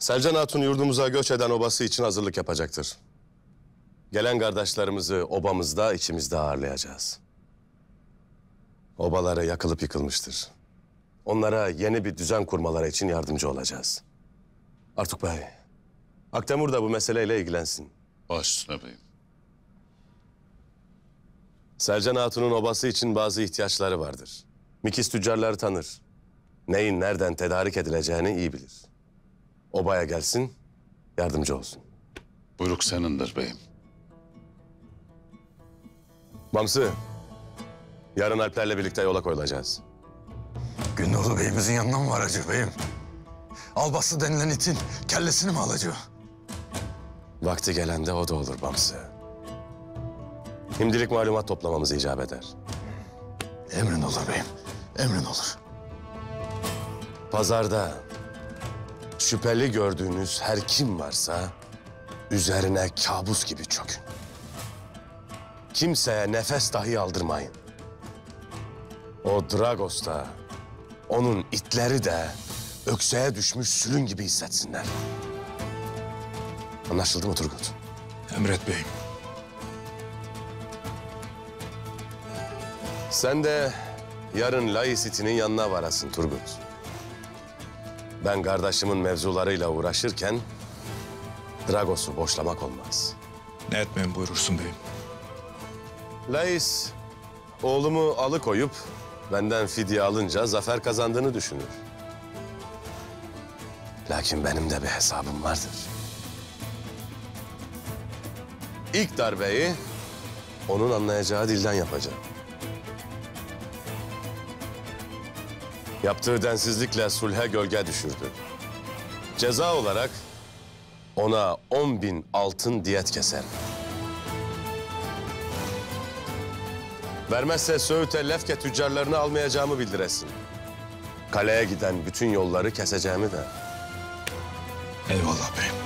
Selcan Hatun yurdumuza göç eden obası için hazırlık yapacaktır. Gelen kardeşlerimizi obamızda, içimizde ağırlayacağız. Obaları yakılıp yıkılmıştır. Onlara yeni bir düzen kurmaları için yardımcı olacağız. Artuk Bey, Aktemur da bu meseleyle ilgilensin. Baş üstüne beyim. Selcan Hatun'un obası için bazı ihtiyaçları vardır. Mikis tüccarları tanır. Neyin nereden tedarik edileceğini iyi bilir. Obaya gelsin, yardımcı olsun. Buyruk senindir beyim. Mamsı, yarın Alplerle birlikte yola koyulacağız. Gündoğdu Bey'imizin yanına mı varacak beyim? Albası denilen itin kellesini mi alacak? Vakti gelende o da olur Mamsı. Şimdilik malumat toplamamız icap eder. Emrin olur beyim, emrin olur. Pazarda şüpheli gördüğünüz her kim varsa üzerine kabus gibi çökün. Kimseye nefes dahi aldırmayın. O Dragos da, onun itleri de ökseye düşmüş sülün gibi hissetsinler. Anlaşıldı mı Turgut? Emret beyim. Sen de yarın Laisiti'nin yanına varasın Turgut. Ben kardeşimin mevzularıyla uğraşırken Dragos'u boşlamak olmaz. Ne etmeyin buyurursun beyim. Lais, oğlumu alıkoyup benden fidye alınca zafer kazandığını düşünür. Lakin benim de bir hesabım vardır. İlk darbeyi onun anlayacağı dilden yapacağım. Yaptığı densizlikle sulhe gölge düşürdü. Ceza olarak ona 10.000 altın diyet keserim. Vermezse Söğüt'e Lefke tüccarlarını almayacağımı bildiresin. Kaleye giden bütün yolları keseceğimi de. Eyvallah beyim.